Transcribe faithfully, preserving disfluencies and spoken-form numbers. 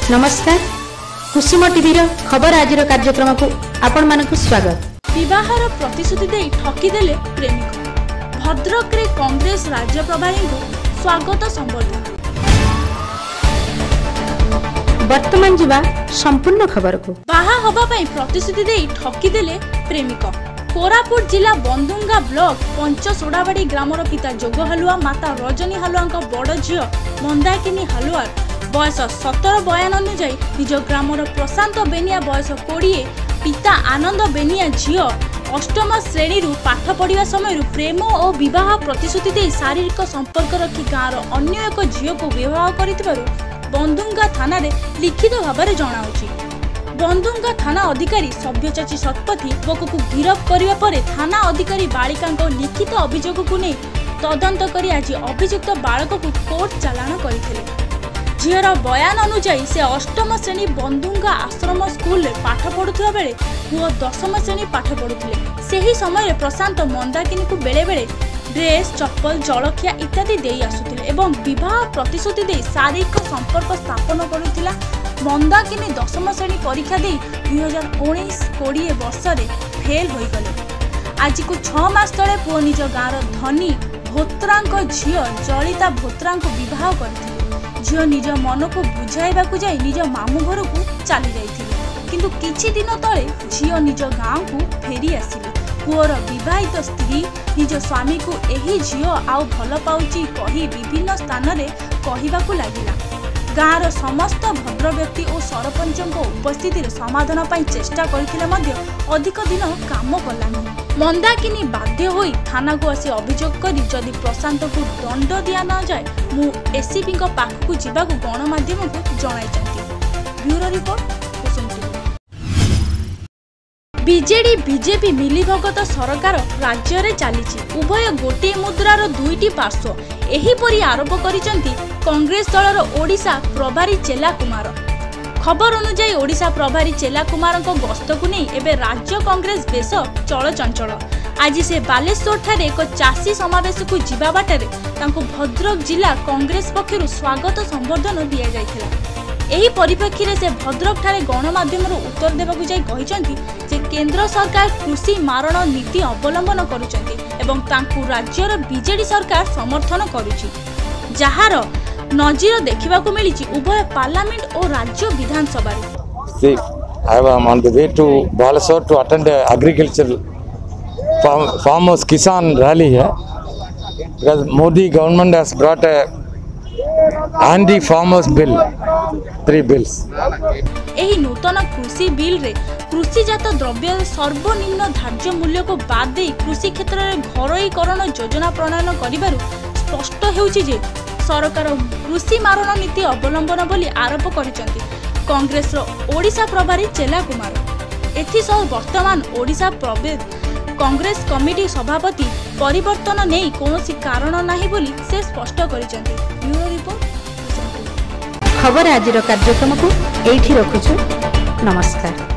नमस्कार कुसुम टीवी खबर आज कार्यक्रम को आपण मानक स्वागत। विवाहर प्रतिश्रुति दे ठकीदेले प्रेमिक भद्रक रे कांग्रेस राज्य प्रभारी को स्वागत संबर्धना। वर्तमान जीवा संपूर्ण खबर को बाहा हबा पई प्रतिश्रुति दे ठकीदेले प्रेमिक। कोरापुट जिला बंदुंगा ब्लॉक पंचसोडाबाड़ी ग्रामर पिता जोग हालुआ माता रजनी हालुआ बड़ झील मंदाकिनी हालुआर बयस सतर बयान अनुजाई निज ग्रामर प्रशांत बेनिया बयस कोड़े पिता आनंद बेनिया झील अष्टम श्रेणी पाठ पढ़ा समय प्रेम और विवाह प्रतिश्रुति दे शारीरिक संपर्क रखी गाँवर अन्य एक झील को विवाह कर बंदुंगा थाना लिखित भाव में जनाऊँगी। बंदुंगा थाना अधिकारी सभ्यचाची शतपथी युवक को गिरफ्त करने पर थाना अधिकारी बालिका लिखित अभियोग को नहीं तदंत कर आज अभियुक्त बालक को कोर्ट चालाण करते। झीर बयान अनुजाई से अष्टम श्रेणी बंदुंगा आश्रम स्कूल पाठ पढ़ुवा बेले पुओ दशम श्रेणी पाठ पढ़ुले। सही समय प्रशांत मंदाकिनी को बेले बेले ड्रेस चप्पल जलखिया इत्यादि दे आसुथिले एवं विवाह प्रतिश्रुति दे शारीरिक संपर्क स्थापन करुथिला। मंदाकिनी दशम श्रेणी परीक्षा दे दुई हजार उन्नीस कोड़े वर्ष फेल हो गले। आज को छह मास तले पुओ निज गाँवर धनी भोत्रा झील जलिता भोत्रा विवाह करथिले। झील निज मन को बुझाइबा जाई निज मामू घर को चली जाइथिले, किंतु किछि दिन तले झील निज गाँव को फेरी आसिले। पुओर विवाहित स्त्री निज स्वामी को एही झील आउ भल पाउची कही विभिन्न स्थान रे कहिबाकू लागिला। गाँवर समस्त भद्र व्यक्ति और सरपंच उपस्थिति समाधान पाई चेष्टा करथिले मध्य अधिक दिन काम कलानी। मंदाकिनी बाध्य होई थाना को आसी अभियोग करी जदि प्रशांत को दंड दिया न जाए मु एसीपी पाखक जावाक गणमाध्यम को जणाइछन्ति। Bureau report Kusum TV. BJD BJP मिलीभगत सरकार राज्य रे चलीछि। उभय गोटे मुद्रार दुईटी पार्श्व एहीपरि आरोप करिसंती कांग्रेस दलर ओडिशा प्रभारी चेला कुमार। खबर अनुसार ओडिशा प्रभारी चेला कुमार गस्त को नहीं एबे राज्य कांग्रेस बेस चलचंचल। आज से बालेश्वर ठारे एक चाषी समावेश को जीवा बाटरे तांको भद्रक जिला कांग्रेस पक्षरु स्वागत संबर्धन दिया जायथिला। एही परिप्रेक्षी से भद्रक ठारे गणमाध्यम उत्तर देवाकू जाई कहिसंती जे केंद्र सरकार कृषि मारण नीति अवलंबन करुचंती एवं तांकू राज्यर बीजेडी सरकार समर्थन करुची, जहार नजीर देखा मिली उभय पार्लियामेंट और राज्य विधानसभा। See, I am on the way to Balasore to attend a agricultural farm, farmers Kisan rally here because Modi government has brought a anti-farmers bill, three bills. एही नूतन कृषि बिल रे कृषिजात द्रव्य सर्वनिम्न धार्य मूल्य को बाद दे कृषि क्षेत्र में घरोईकरण योजना प्रणयन करिबारु स्पष्ट हेउछि जे सरकार कृषि मारण नीति अवलंबन बोली आरोप करिसंती कांग्रेस रो ओडिशा प्रभारी चेला कुमार। एथिसह वर्तमान ओडिशा प्रदेश कांग्रेस कमिटी सभापति परिवर्तन नहीं कोनोसी कारण नाही बोली से स्पष्ट करिसंती। ब्यूरो रिपोर्ट खबर आज कार्यक्रम को एठी रखुछु। नमस्कार।